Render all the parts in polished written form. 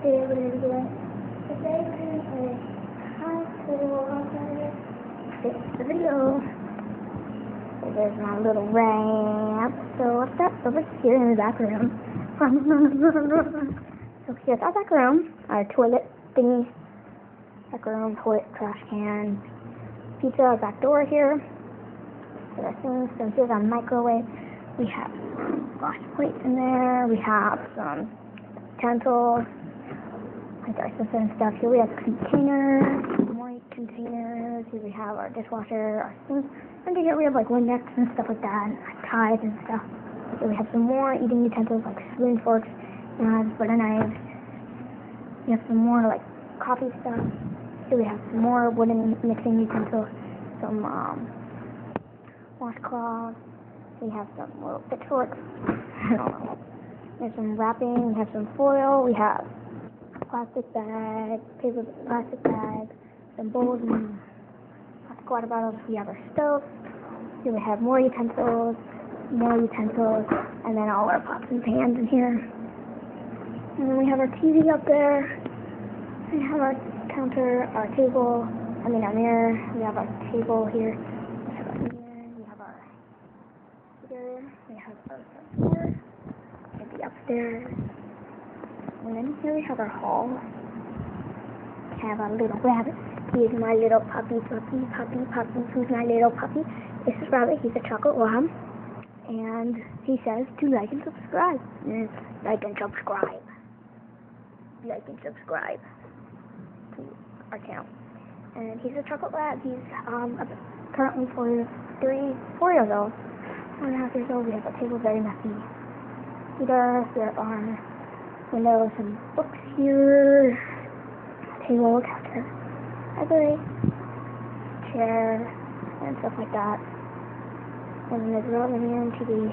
day we're going to be doing. Today we're going to play high school outside. This is the video. So there's my little ramp. So what's that over here in the back room? So here's our back room, our toilet thingy. Back room, toilet, trash can, pizza, our back door here. So that's things. So here's our microwave. We have glass plates in there. We have some utensils, like our sister and stuff. Here we have containers, more containers. Here we have our dishwasher, our things. Under here we have like Windex and stuff like that, and like ties and stuff. Here we have some more eating utensils like spoons, forks, knives, butter knives. We have some more like coffee stuff. Here we have some more wooden mixing utensils, some washcloths. We have some little pitchforks. I don't know. There's some wrapping. We have some foil. We have plastic bags, plastic bags, some bowls and plastic water bottles. We have our stove. Here we have more utensils, and then all our pots and pans in here. And then we have our TV up there. We have our counter, our table. Our mirror. We have our table here. We have our mirror. We have our here. We have our floor. Maybe upstairs. And then here we have our hall. We have our little rabbit. He's my little puppy. Who's my little puppy? This is Rabbit. He's a chocolate lab. And he says to like and subscribe. Like and subscribe. Like and subscribe to our channel. And he's a chocolate lab. He's currently 4 years old. 4.5 years old. We have a table, very messy. Here are windows and books here. Table, counter, library, chair, and stuff like that. And then there's a Romanian TV.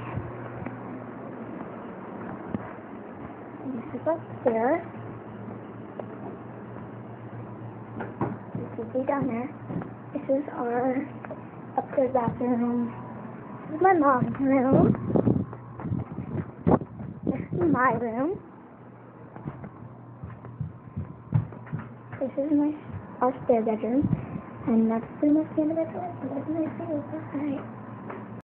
And this is upstairs. This is way down there. This is our upstairs bathroom. This is my mom's room. This is my room. This is our spare bedroom. And that's pretty much the end of it. That's a nice video. Bye.